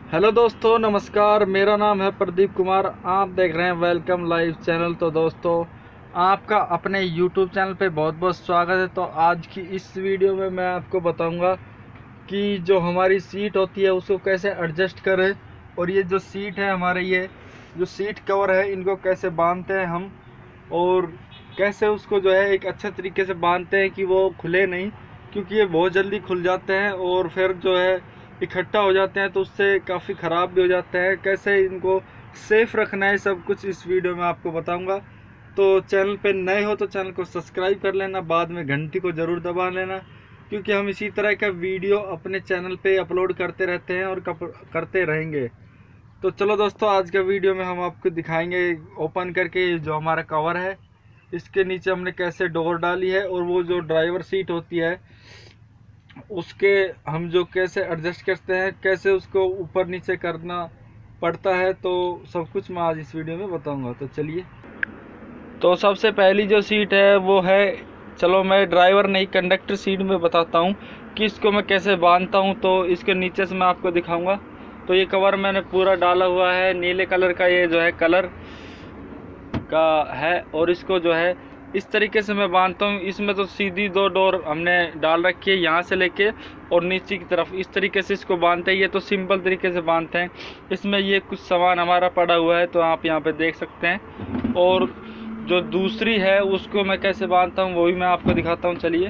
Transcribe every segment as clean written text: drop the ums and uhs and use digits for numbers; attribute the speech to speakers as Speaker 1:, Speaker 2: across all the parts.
Speaker 1: Hello दोस्तों, नमस्कार। मेरा नाम है प्रदीप कुमार। आप देख रहे हैं वेलकम लाइव चैनल। तो दोस्तों, आपका अपने यूट्यूब चैनल पे बहुत बहुत स्वागत है। तो आज की इस वीडियो में मैं आपको बताऊंगा कि जो हमारी सीट होती है उसको कैसे एडजस्ट करें, और ये जो सीट है हमारे, ये जो सीट कवर है, इनको कैसे बांधते हैं हम, और कैसे उसको जो है एक अच्छे तरीके से बांधते हैं कि वो खुले नहीं, क्योंकि ये बहुत जल्दी खुल जाते हैं और फिर जो है इकट्ठा हो जाते हैं तो उससे काफ़ी ख़राब भी हो जाते हैं। कैसे इनको सेफ रखना है, सब कुछ इस वीडियो में आपको बताऊंगा। तो चैनल पे नए हो तो चैनल को सब्सक्राइब कर लेना, बाद में घंटी को ज़रूर दबा लेना, क्योंकि हम इसी तरह का वीडियो अपने चैनल पे अपलोड करते रहते हैं और करते रहेंगे। तो चलो दोस्तों, आज का वीडियो में हम आपको दिखाएंगे ओपन करके जो हमारा कवर है, इसके नीचे हमने कैसे डोर डाली है, और वो जो ड्राइवर सीट होती है उसके हम जो कैसे एडजस्ट करते हैं, कैसे उसको ऊपर नीचे करना पड़ता है, तो सब कुछ मैं आज इस वीडियो में बताऊंगा। तो चलिए, तो सबसे पहली जो सीट है वो है, चलो मैं ड्राइवर नहीं कंडक्टर सीट में बताता हूँ कि इसको मैं कैसे बांधता हूँ। तो इसके नीचे से मैं आपको दिखाऊंगा। तो ये कवर मैंने पूरा डाला हुआ है, नीले कलर का ये जो है कलर का है, और इसको जो है इस तरीके से मैं बांधता हूँ। इसमें तो सीधी दो डोर हमने डाल रखी है, यहाँ से लेके और नीचे की तरफ इस तरीके से इसको बांधते हैं। ये तो सिंपल तरीके से बांधते हैं। इसमें ये कुछ सामान हमारा पड़ा हुआ है, तो आप यहाँ पे देख सकते हैं। और जो दूसरी है उसको मैं कैसे बांधता हूँ वो भी मैं आपको दिखाता हूँ। चलिए,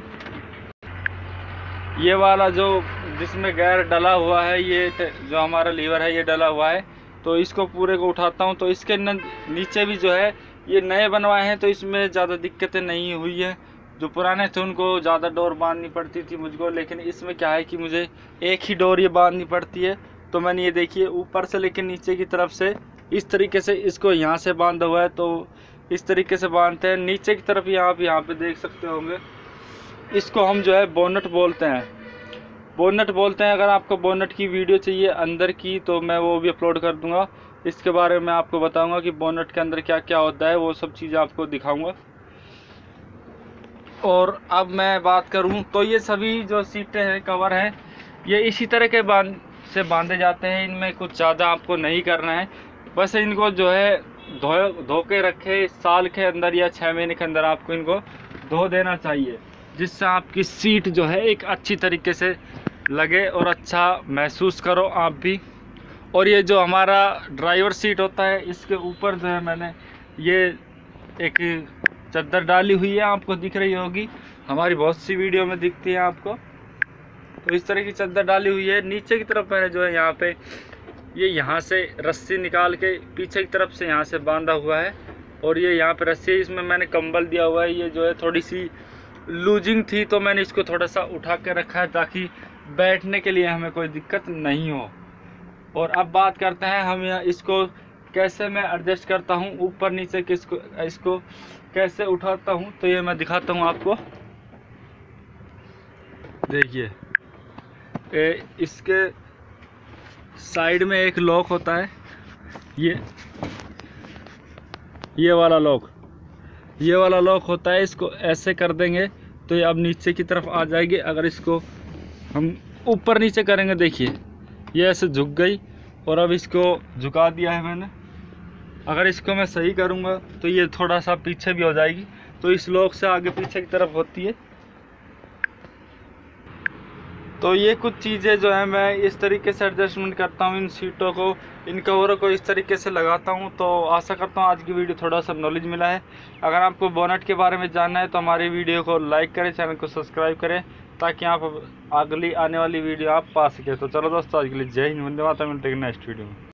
Speaker 1: ये वाला जो जिसमें गैर डला हुआ है, ये जो हमारा लीवर है ये डला हुआ है, तो इसको पूरे को उठाता हूँ। तो इसके नीचे भी जो है ये नए बनवाए हैं, तो इसमें ज़्यादा दिक्कतें नहीं हुई है। जो पुराने थे उनको ज़्यादा डोर बांधनी पड़ती थी मुझको, लेकिन इसमें क्या है कि मुझे एक ही डोर ये बांधनी पड़ती है। तो मैंने ये देखिए ऊपर से लेकर नीचे की तरफ से इस तरीके से इसको यहाँ से बांधा हुआ है, तो इस तरीके से बांधते हैं। नीचे की तरफ आप यहाँ पे देख सकते होंगे, इसको हम जो है बोनट बोलते हैं। बोनट बोलते हैं। अगर आपको बोनट की वीडियो चाहिए अंदर की, तो मैं वो भी अपलोड कर दूंगा। इसके बारे में आपको बताऊंगा कि बोनट के अंदर क्या क्या होता है, वो सब चीज़ें आपको दिखाऊंगा। और अब मैं बात करूं तो ये सभी जो सीटें हैं, कवर हैं, ये इसी तरह के से बांधे जाते हैं। इनमें कुछ ज़्यादा आपको नहीं करना है, बस इनको जो है धो के रखे, साल के अंदर या 6 महीने के अंदर आपको इनको धो देना चाहिए, जिससे आपकी सीट जो है एक अच्छी तरीके से लगे और अच्छा महसूस करो आप भी। और ये जो हमारा ड्राइवर सीट होता है, इसके ऊपर जो है मैंने ये एक चादर डाली हुई है, आपको दिख रही होगी, हमारी बहुत सी वीडियो में दिखती है आपको। तो इस तरह की चादर डाली हुई है। नीचे की तरफ मैंने जो है यहाँ पे ये यहाँ से रस्सी निकाल के पीछे की तरफ से यहाँ से बांधा हुआ है, और ये यहाँ पे रस्सी है, इसमें मैंने कंबल दिया हुआ है। ये जो है थोड़ी सी लूजिंग थी, तो मैंने इसको थोड़ा सा उठा के रखा है ताकि बैठने के लिए हमें कोई दिक्कत नहीं हो। और अब बात करते हैं हम इसको कैसे मैं एडजस्ट करता हूँ ऊपर नीचे, इसको कैसे उठाता हूँ, तो ये मैं दिखाता हूँ आपको। देखिए, इसके साइड में एक लॉक होता है, ये वाला लॉक होता है। इसको ऐसे कर देंगे तो ये अब नीचे की तरफ आ जाएगी। अगर इसको हम ऊपर नीचे करेंगे, देखिए ये ऐसे झुक गई, और अब इसको झुका दिया है मैंने। अगर इसको मैं सही करूँगा तो ये थोड़ा सा पीछे भी हो जाएगी, तो इस लॉक से आगे पीछे की तरफ होती है। तो ये कुछ चीज़ें जो है मैं इस तरीके से एडजस्टमेंट करता हूँ, इन सीटों को, इन कवरों को इस तरीके से लगाता हूँ। तो आशा करता हूँ आज की वीडियो थोड़ा सा नॉलेज मिला है। अगर आपको बोनट के बारे में जानना है तो हमारी वीडियो को लाइक करें, चैनल को सब्सक्राइब करें, ताकि आप अगली आने वाली वीडियो आप पा सकें। तो चलो दोस्तों, आज के लिए जय हिंद, वंदे मातरम। मिलते हैं नेक्स्ट वीडियो में।